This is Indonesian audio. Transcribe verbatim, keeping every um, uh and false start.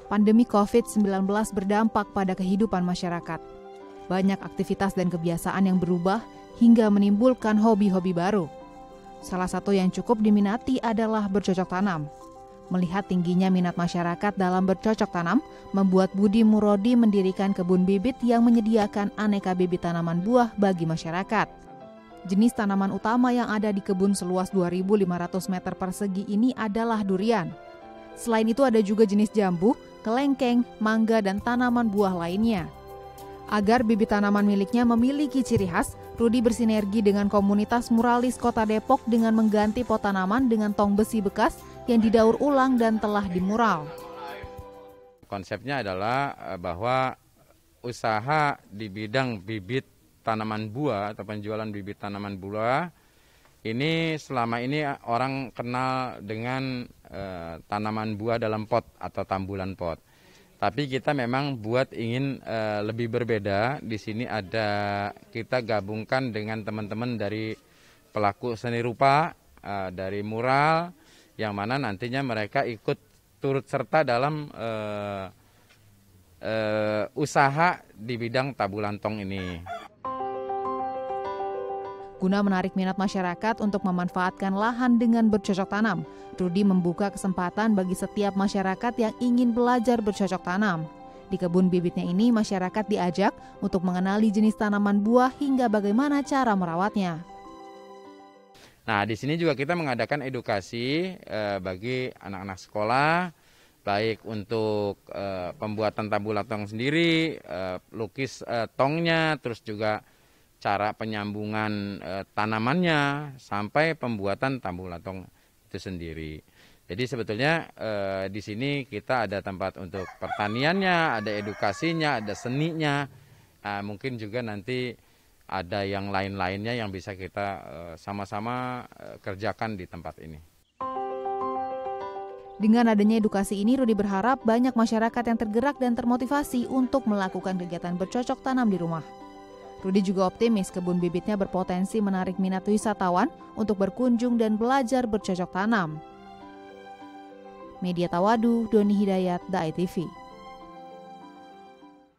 pandemi covid sembilan belas berdampak pada kehidupan masyarakat. Banyak aktivitas dan kebiasaan yang berubah hingga menimbulkan hobi-hobi baru. Salah satu yang cukup diminati adalah bercocok tanam. Melihat tingginya minat masyarakat dalam bercocok tanam, membuat Budi Murodi mendirikan kebun bibit yang menyediakan aneka bibit tanaman buah bagi masyarakat. Jenis tanaman utama yang ada di kebun seluas dua ribu lima ratus meter persegi ini adalah durian. Selain itu ada juga jenis jambu, kelengkeng, mangga, dan tanaman buah lainnya. Agar bibit tanaman miliknya memiliki ciri khas, Rudi bersinergi dengan komunitas muralis Kota Depok dengan mengganti pot tanaman dengan tong besi bekas yang didaur ulang dan telah dimural. Konsepnya adalah bahwa usaha di bidang bibit tanaman buah atau penjualan bibit tanaman buah ini selama ini orang kenal dengan eh, tanaman buah dalam pot atau tambulan pot. Tapi kita memang buat ingin eh, lebih berbeda. Di sini ada kita gabungkan dengan teman-teman dari pelaku seni rupa, eh, dari mural, yang mana nantinya mereka ikut turut serta dalam eh, eh, usaha di bidang tabulan tong ini. Guna menarik minat masyarakat untuk memanfaatkan lahan dengan bercocok tanam, Rudi membuka kesempatan bagi setiap masyarakat yang ingin belajar bercocok tanam. Di kebun bibitnya ini, masyarakat diajak untuk mengenali jenis tanaman buah hingga bagaimana cara merawatnya. Nah, di sini juga kita mengadakan edukasi eh, bagi anak-anak sekolah, baik untuk eh, pembuatan tabulan tong sendiri, eh, lukis eh, tongnya, terus juga cara penyambungan e, tanamannya sampai pembuatan tabulan tong itu sendiri. Jadi sebetulnya e, di sini kita ada tempat untuk pertaniannya, ada edukasinya, ada seninya. Nah, mungkin juga nanti ada yang lain-lainnya yang bisa kita e, sama-sama e, kerjakan di tempat ini. Dengan adanya edukasi ini, Rudi berharap banyak masyarakat yang tergerak dan termotivasi untuk melakukan kegiatan bercocok tanam di rumah. Rudi juga optimis kebun bibitnya berpotensi menarik minat wisatawan untuk berkunjung dan belajar bercocok tanam. Media Tawadu, Doni Hidayat, D A I T V.